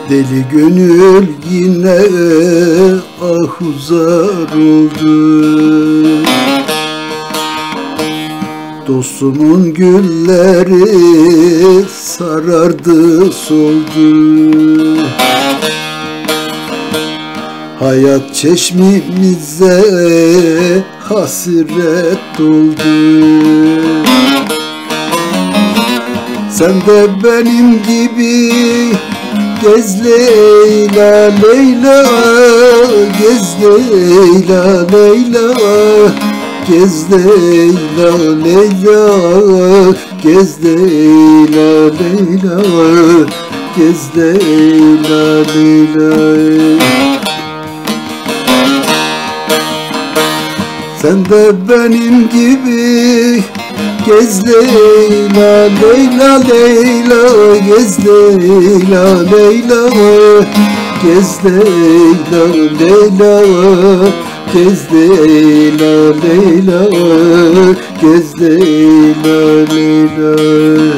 Deli gönül yine ahuzar oldu. Dostumun gülleri sarardı soldu. Hayat çeşmimize hasret doldu. Sen de benim gibi gez Leyla Leyla, gez Leyla Leyla, gez Leyla Leyla, gez Leyla Leyla, gez Leyla Leyla. Sen de benim gibi gez Leyla Leyla Leyla, gez Leyla Leyla, gez Leyla Leyla, gez Leyla Leyla, gez Leyla Leyla.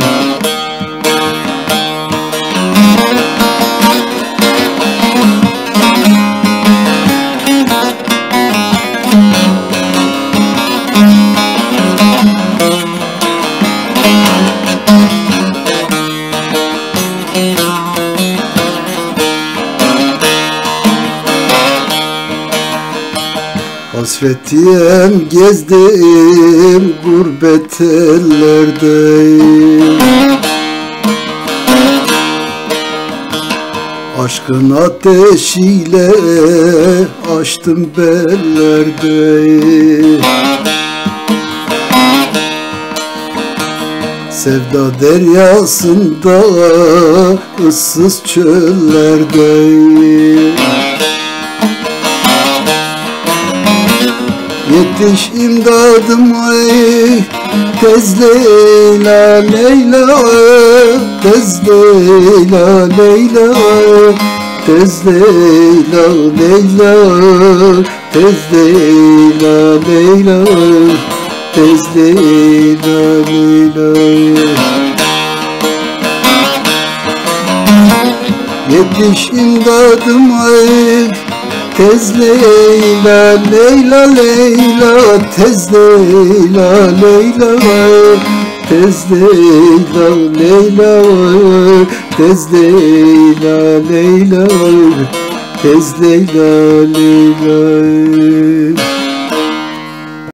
Hasret diyem gezdim gurbet ellerde. Aşkın ateşiyle açtım bellerde. Sevda deryasında ıssız çöllerde. Yetiş imdadım ay, tez Leyla Leyla, tez Leyla Leyla, tez Leyla Leyla, tez Leyla Leyla, tez Leyla Leyla. Yetiş imdadım ay, tez Leyla Leyla Leyla, tez Leyla Leyla, tez Leyla Leyla, tez Leyla Leyla, tez Leyla Leyla.